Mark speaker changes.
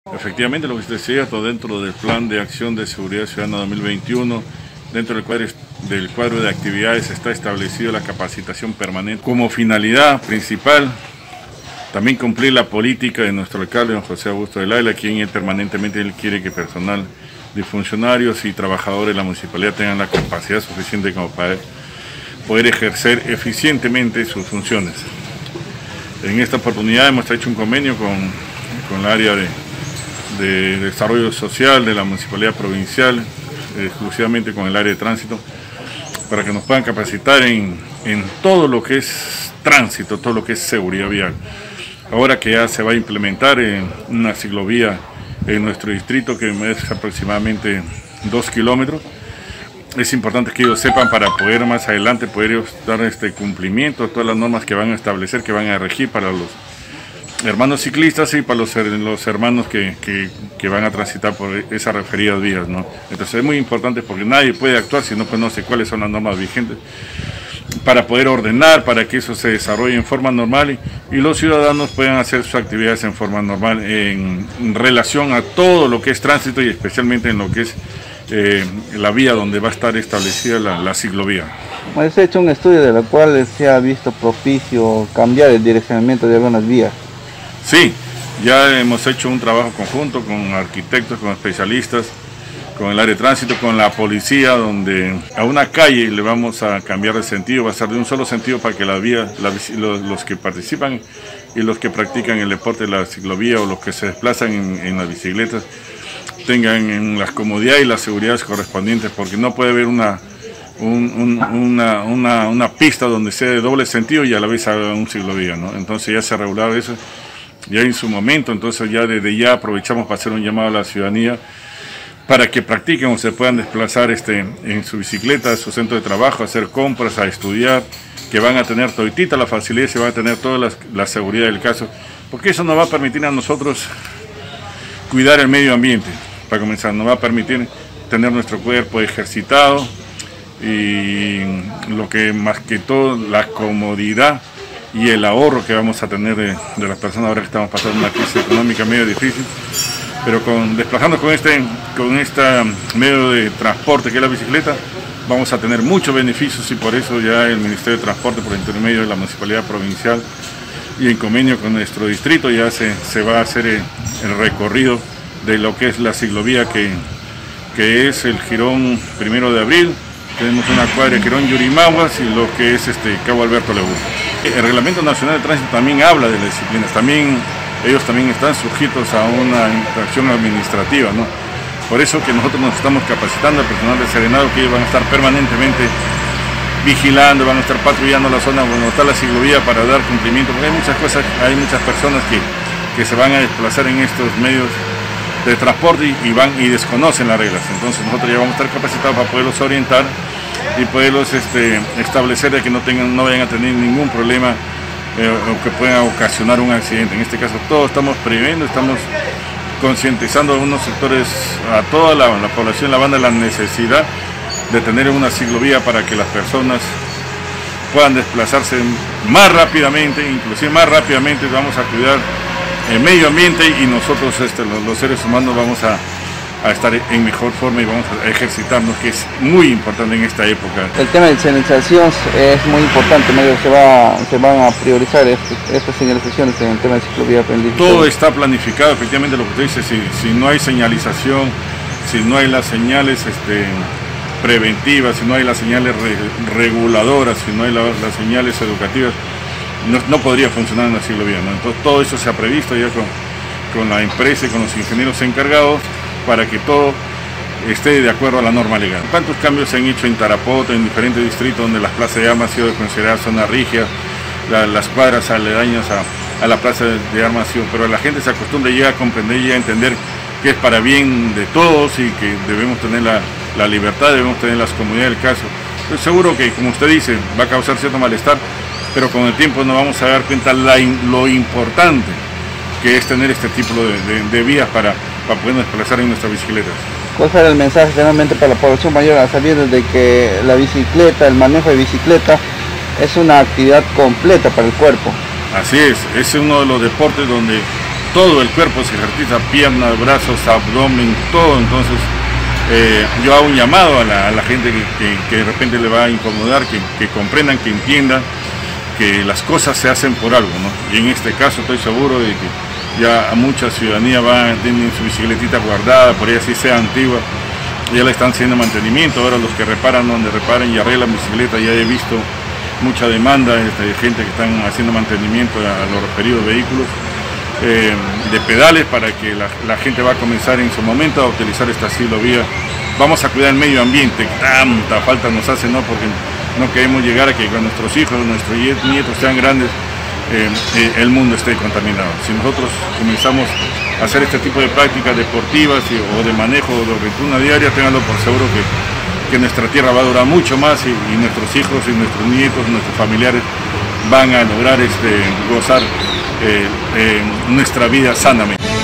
Speaker 1: Efectivamente, lo que usted decía, todo dentro del Plan de Acción de Seguridad Ciudadana 2021, dentro del cuadro de actividades está establecida la capacitación permanente como finalidad principal. También cumplir la política de nuestro alcalde, don José Augusto del Águila, quien permanentemente quiere que personal de funcionarios y trabajadores de la municipalidad tengan la capacidad suficiente como para poder ejercer eficientemente sus funciones. En esta oportunidad hemos hecho un convenio con el área de desarrollo social de la municipalidad provincial, exclusivamente con el área de tránsito, para que nos puedan capacitar en todo lo que es tránsito, todo lo que es seguridad vial. Ahora que ya se va a implementar una ciclovía en nuestro distrito que es aproximadamente 2 kilómetros, es importante que ellos sepan para poder más adelante poder ellos dar cumplimiento a todas las normas que van a establecer, que van a regir para los hermanos ciclistas y para los hermanos que van a transitar por esas referidas vías, ¿no? Entonces es muy importante porque nadie puede actuar si no conoce cuáles son las normas vigentes, para poder ordenar, para que eso se desarrolle en forma normal y los ciudadanos puedan hacer sus actividades en forma normal en relación a todo lo que es tránsito y especialmente en lo que es la vía donde va a estar establecida la ciclovía.
Speaker 2: Se ha hecho un estudio de la cual se ha visto propicio cambiar el direccionamiento de algunas vías.
Speaker 1: Sí, ya hemos hecho un trabajo conjunto con arquitectos, con especialistas, con el área de tránsito, con la policía, donde a una calle le vamos a cambiar de sentido, va a ser de un solo sentido para que los que participan y los que practican el deporte de la ciclovía o los que se desplazan en las bicicletas tengan las comodidades y las seguridades correspondientes, porque no puede haber una pista donde sea de doble sentido y a la vez haga un ciclovía, ¿no? Entonces ya se ha regulado eso, ya en su momento, entonces ya desde ya aprovechamos para hacer un llamado a la ciudadanía para que practiquen o se puedan desplazar en su bicicleta a su centro de trabajo, a hacer compras, a estudiar, que van a tener toditita la facilidad y se van a tener toda la seguridad del caso, porque eso nos va a permitir a nosotros cuidar el medio ambiente, para comenzar, nos va a permitir tener nuestro cuerpo ejercitado y lo que más que todo la comodidad y el ahorro que vamos a tener de las personas ahora que estamos pasando una crisis económica medio difícil. Pero desplazándonos con este medio de transporte que es la bicicleta, vamos a tener muchos beneficios y por eso ya el Ministerio de Transporte, por intermedio de la Municipalidad Provincial y en convenio con nuestro distrito, ya se va a hacer el recorrido de lo que es la ciclovía que es el Jirón 1 de Abril, tenemos una cuadra de Jirón Yurimaguas y lo que es Cabo Alberto Lebu. El Reglamento Nacional de Tránsito también habla de las disciplinas, ellos también están sujetos a una infracción administrativa, ¿no? Por eso que nosotros nos estamos capacitando al personal de Serenado, que ellos van a estar permanentemente vigilando, van a estar patrullando la zona donde está la ciclovía para dar cumplimiento, porque hay muchas personas que se van a desplazar en estos medios de transporte y desconocen las reglas. Entonces nosotros ya vamos a estar capacitados para poderlos orientar y poderlos establecer de que no vayan a tener ningún problema o que puedan ocasionar un accidente. En este caso todos estamos previendo, estamos concientizando a unos sectores, a toda la población, la banda, la necesidad de tener una ciclovía para que las personas puedan desplazarse más rápidamente, inclusive más rápidamente. Vamos a cuidar el medio ambiente y nosotros los seres humanos vamos a estar en mejor forma y vamos a ejercitarnos, que es muy importante en esta época.
Speaker 2: El tema de señalización es muy importante, se van a priorizar estas señalizaciones en el tema de ciclovía pendiente.
Speaker 1: Todo está planificado, efectivamente lo que usted dice, si no hay señalización, si no hay las señales preventivas, si no hay las señales reguladoras, si no hay las señales educativas, no podría funcionar en la ciclovía, ¿no? Entonces todo eso se ha previsto ya con la empresa y con los ingenieros encargados para que todo esté de acuerdo a la norma legal. ¿Cuántos cambios se han hecho en Tarapoto, en diferentes distritos donde las plazas de armas han sido consideradas zonas rígidas, las cuadras aledañas a la plaza de armas, pero la gente se acostumbra ya a comprender y a entender que es para bien de todos y que debemos tener la libertad, debemos tener las comodidades del caso. Estoy seguro que, como usted dice, va a causar cierto malestar, pero con el tiempo nos vamos a dar cuenta lo importante que es tener este tipo de vías para poder desplazar en nuestras bicicletas.
Speaker 2: ¿Cuál será el mensaje generalmente para la población mayor, sabiendo de que la bicicleta, el manejo de bicicleta es una actividad completa para el cuerpo?
Speaker 1: Así es uno de los deportes donde todo el cuerpo se ejercita, piernas, brazos, abdomen, todo. Entonces yo hago un llamado a la gente que de repente le va a incomodar, que comprendan, que entiendan que las cosas se hacen por algo, ¿no? Y en este caso estoy seguro de que ya mucha ciudadanía tienen su bicicletita guardada, por ahí así sea antigua, ya le están haciendo mantenimiento. Ahora los que reparan donde reparen y arreglan bicicleta, ya he visto mucha demanda de gente que están haciendo mantenimiento a los referidos vehículos, de pedales, para que la gente va a comenzar en su momento a utilizar esta ciclovía. Vamos a cuidar el medio ambiente, tanta falta nos hace, ¿no? Porque no queremos llegar a que con nuestros hijos, nuestros nietos sean grandes, el mundo esté contaminado. Si nosotros comenzamos a hacer este tipo de prácticas deportivas o de manejo de rutina diaria, ténganlo por seguro que nuestra tierra va a durar mucho más, y nuestros hijos y nuestros nietos, nuestros familiares van a lograr gozar nuestra vida sanamente.